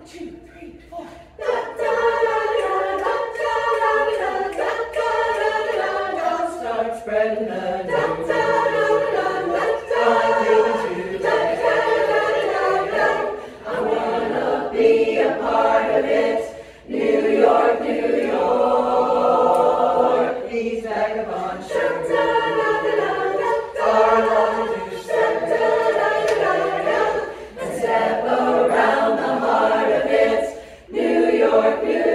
2, 3, 4. Start spreading the news. I wanna be a part of it. New York, New York. These vagabond shoes. Karla to and step around the heart of it. New York, New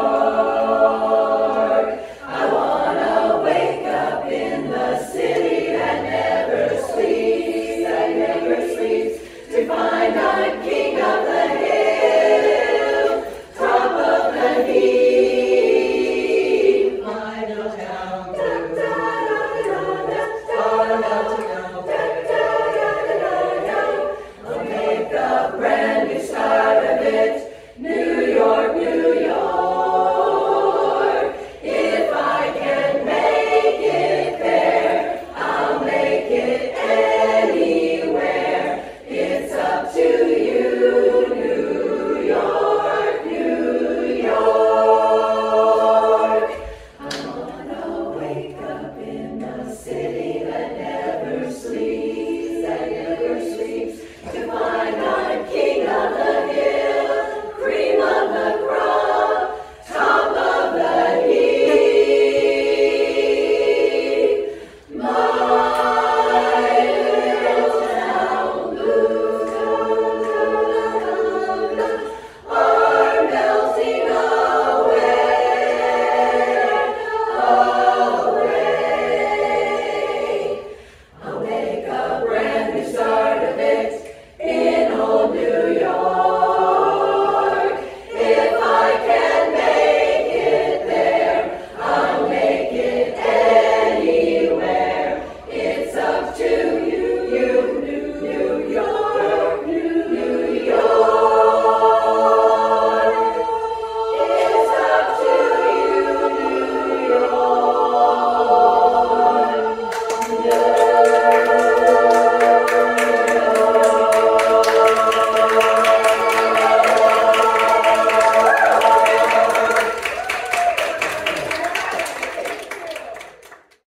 York. I wanna wake up in the city that never sleeps, to find I'm king of the hill, top of the heap. My little town blue. I'll make a brand new start of it. New York, New York. If I can make it there, I'll make it anywhere. It's up to you.